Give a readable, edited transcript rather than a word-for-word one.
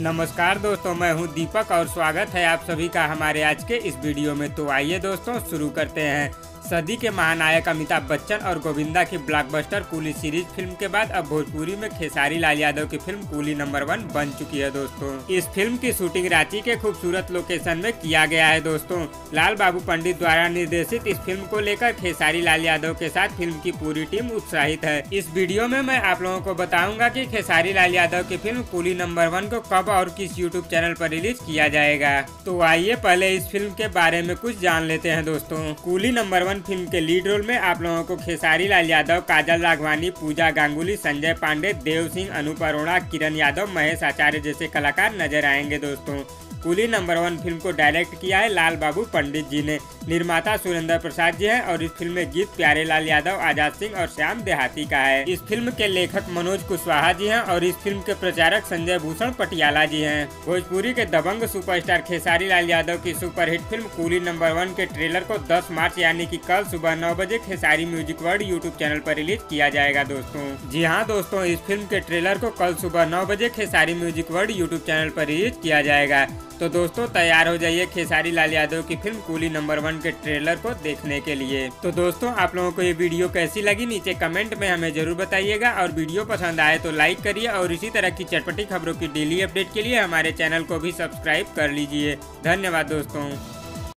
नमस्कार दोस्तों, मैं हूं दीपक और स्वागत है आप सभी का हमारे आज के इस वीडियो में। तो आइए दोस्तों शुरू करते हैं। सदी के महानायक अमिताभ बच्चन और गोविंदा की ब्लॉकबस्टर कूली सीरीज फिल्म के बाद अब भोजपुरी में खेसारी लाल यादव की फिल्म कूली नंबर 1 बन चुकी है दोस्तों। इस फिल्म की शूटिंग रांची के खूबसूरत लोकेशन में किया गया है दोस्तों। लाल बाबू पंडित द्वारा निर्देशित इस फिल्म को लेकर खेसारी लाल यादव के साथ फिल्म की पूरी टीम उत्साहित है। इस वीडियो में मैं आप लोगों को बताऊंगा कि खेसारी लाल यादव की फिल्म कूली नंबर 1 को कब और किस यूट्यूब चैनल पर रिलीज किया जाएगा। तो आइए पहले इस फिल्म के बारे में कुछ जान लेते हैं दोस्तों। कूली नंबर 1 फिल्म के लीड रोल में आप लोगों को खेसारी लाल यादव, काजल राघवानी, पूजा गांगुली, संजय पांडे, देव सिंह, अनूप अरोड़ा, किरण यादव, महेश आचार्य जैसे कलाकार नजर आएंगे दोस्तों। कूली नंबर 1 फिल्म को डायरेक्ट किया है लाल बाबू पंडित जी ने। निर्माता सुरेंद्र प्रसाद जी हैं और इस फिल्म में गीत प्यारे लाल यादव, आजाद सिंह और श्याम देहाती का है। इस फिल्म के लेखक मनोज कुशवाहा जी हैं और इस फिल्म के प्रचारक संजय भूषण पटियाला जी हैं। भोजपुरी के दबंग सुपरस्टार खेसारी लाल यादव की सुपरहिट फिल्म कूली नंबर 1 के ट्रेलर को 10 मार्च यानी कि कल सुबह 9 बजे Khesari music world YouTube channel पर रिलीज किया जाएगा दोस्तों। जी हाँ दोस्तों, इस फिल्म के ट्रेलर को कल सुबह 9 बजे Khesari music world YouTube channel पर रिलीज किया जाएगा। तो दोस्तों तैयार हो जाइए खेसारी लाल यादव की फिल्म कूली नंबर 1 के ट्रेलर को देखने के लिए। तो दोस्तों आप लोगों को ये वीडियो कैसी लगी नीचे कमेंट में हमें जरूर बताइएगा और वीडियो पसंद आए तो लाइक करिए और इसी तरह की चटपटी खबरों की डेली अपडेट के लिए हमारे चैनल को भी सब्सक्राइब कर लीजिए। धन्यवाद दोस्तों।